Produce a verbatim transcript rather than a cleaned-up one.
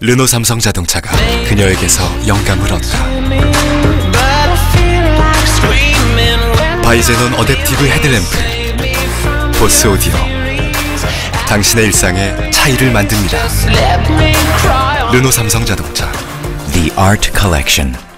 르노 삼성 자동차가 그녀에게서 영감을 얻다. 바이제논 어댑티브 헤드램프, 보스 오디오, 당신의 일상에 차이를 만듭니다. 르노 삼성 자동차. The Art Collection.